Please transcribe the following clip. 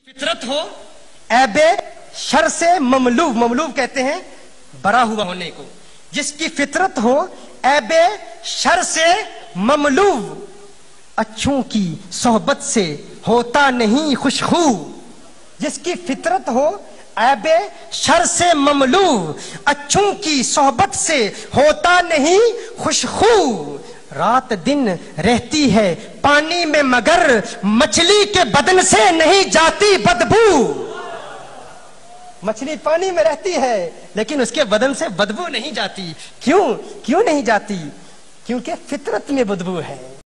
फितरत हो ऐबे शर से ममलूब, ममलूब कहते हैं बरा हुआ होने को। जिसकी फितरत हो ऐबे शर से ममलूब, अच्छों की सोहबत से होता नहीं खुशखू। जिसकी फितरत हो ऐबे शर से ममलूब, अच्छों की सोहबत से होता नहीं खुशखू। रात दिन रहती है पानी में मगर मछली के बदन से नहीं जाती बदबू। मछली पानी में रहती है लेकिन उसके बदन से बदबू नहीं जाती। क्यों नहीं जाती? क्योंकि फितरत में बदबू है।